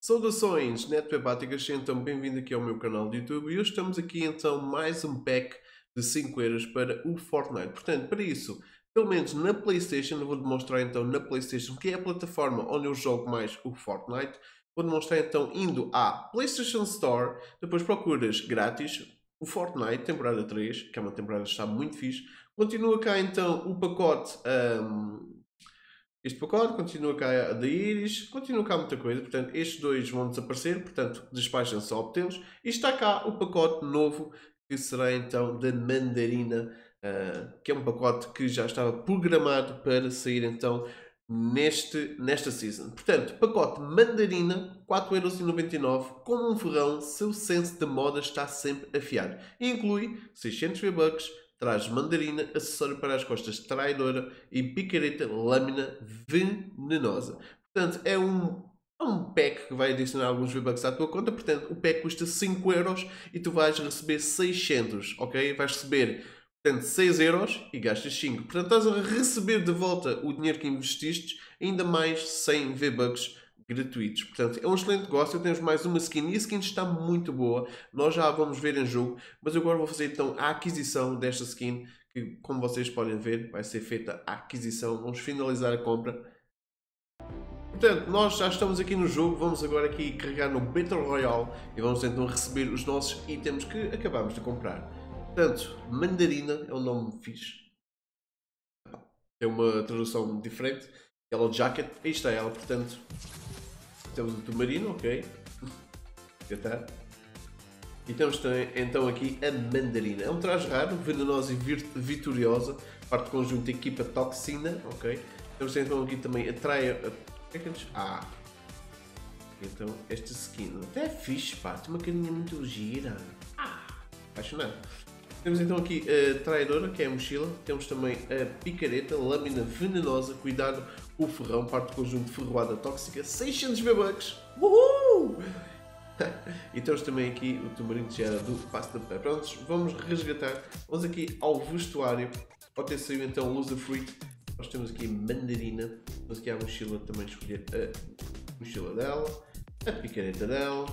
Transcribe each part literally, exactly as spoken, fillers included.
Saudações netwebáticas, então bem-vindo aqui ao meu canal de YouTube e hoje estamos aqui então mais um pack de cinco euros para o Fortnite. Portanto, para isso, pelo menos na PlayStation, eu vou demonstrar então na PlayStation, que é a plataforma onde eu jogo mais o Fortnite. Vou demonstrar então indo à PlayStation Store, depois procuras grátis o Fortnite temporada três, que é uma temporada que está muito fixe. Continua cá então o pacote... Um, este pacote continua cá a da Iris, continua cá muita coisa, portanto estes dois vão desaparecer, portanto despachem-se a obtê-los. E está cá o pacote novo, que será então da Mandarina, uh, que é um pacote que já estava programado para sair então neste, nesta season. Portanto, pacote Mandarina, quatro euros e noventa e nove, como um ferrão, seu senso de moda está sempre afiado. E inclui seiscentos V-Bucks, traz mandarina, acessório para as costas traidora e picareta lâmina venenosa. Portanto, é um, é um pack que vai adicionar alguns V-Bucks à tua conta. Portanto, o pack custa cinco euros e tu vais receber seiscentos, ok? Vais receber, portanto, seis euros e gastas cinco. Portanto, estás a receber de volta o dinheiro que investiste, ainda mais cem V-Bucks gratuitos. Portanto, é um excelente negócio. Temos mais uma skin e a skin está muito boa. Nós já a vamos ver em jogo, mas eu agora vou fazer então a aquisição desta skin, que como vocês podem ver vai ser feita a aquisição. Vamos finalizar a compra. Portanto, nós já estamos aqui no jogo, vamos agora aqui carregar no Battle Royale e vamos então receber os nossos itens que acabamos de comprar. Portanto, Mandarina é um nome fixe. Tem uma tradução diferente. Yellow Jacket, aí está ela, portanto... Temos o Tumarino, ok. Já está. E temos também, então aqui a Mandarina. É um traje raro, venenosa e vitoriosa. Parte do conjunto equipa Toxina, ok. Temos então aqui também a Traia... O que é que eles... Ah! Então, esta skin até é fixe, pá. Tem uma carinha muito gira. Ah! Apaixonado. Temos então aqui a Traidora, que é a mochila. Temos também a Picareta, lâmina venenosa. Cuidado com o ferrão, parte do conjunto ferroada tóxica. seiscentos V-Bucks. Uhul! E temos também aqui o tumarinho que já era do Passo da Pé. Prontos, vamos resgatar. Vamos aqui ao vestuário. Pode ter saído então Loser Fruit. Nós temos aqui a Mandarina. Temos aqui a mochila, também escolher a mochila dela. A picareta dela.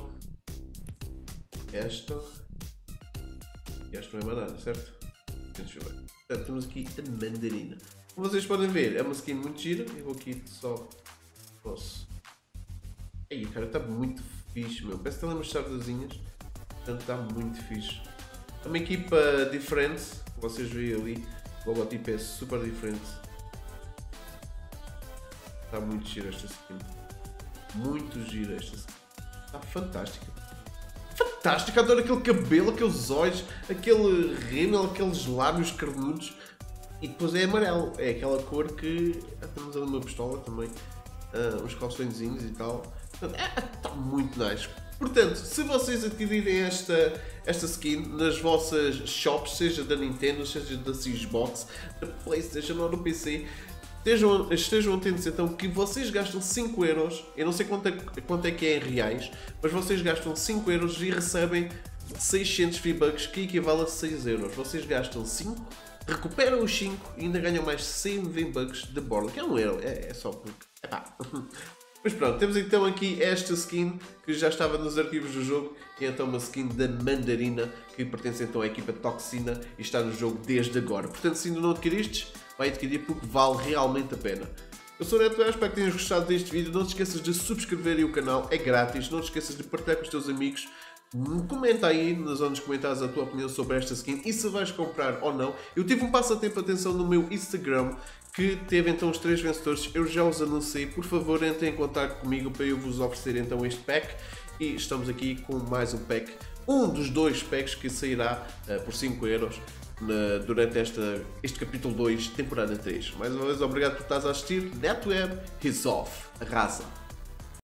Esta. E esta não é mais nada, certo? Deixa eu ver. Portanto, temos aqui a Mandarina. Como vocês podem ver, é uma skin muito gira. Eu vou aqui só... Posso... Aí, cara, está muito fixe, meu. Parece que tem umas sardazinhas. Portanto, está muito fixe. É uma equipa diferente. Vocês veem ali. O logotipo é super diferente. Está muito gira esta skin. Muito gira esta skin. Está fantástica. Fantástica. Adoro aquele cabelo, aqueles olhos, aquele rímel, aqueles lábios carnudos. E depois é amarelo. É aquela cor que... Ah, temos ali uma pistola também. Uh, uns calçõezinhos e tal. Está é, muito nice. Portanto, se vocês adquirirem esta, esta skin nas vossas shops, seja da Nintendo, seja da Xbox, da PlayStation ou do P C, estejam, estejam atentos então que vocês gastam cinco euros, eu não sei quanto é, quanto é que é em reais, mas vocês gastam cinco euros e recebem seiscentos V-Bucks, que equivale a seis euros. Vocês gastam cinco, recuperam os cinco e ainda ganham mais cem V-Bucks de borla, que é um euro, é, é só porque... Epá. Mas pronto, temos então aqui esta skin que já estava nos arquivos do jogo e então uma skin da Mandarina que pertence então à equipa Toxina e está no jogo desde agora. Portanto, se ainda não adquiristes, vai adquirir porque vale realmente a pena. Eu sou o Neto, espero que tenhas gostado deste vídeo. Não te esqueças de subscrever aí o canal, é grátis. Não te esqueças de partilhar com os teus amigos. Comenta aí na zona dos comentários a tua opinião sobre esta skin e se vais comprar ou não. Eu tive um passatempo, atenção, no meu Instagram que teve então os três vencedores, eu já os anunciei. Por favor, entrem em contato comigo para eu vos oferecer então este pack e estamos aqui com mais um pack, um dos dois packs que sairá uh, por cinco euros na, durante esta, este capítulo dois, temporada três. Mais uma vez, obrigado por estás a assistir. NetWeb is off. Arrasa!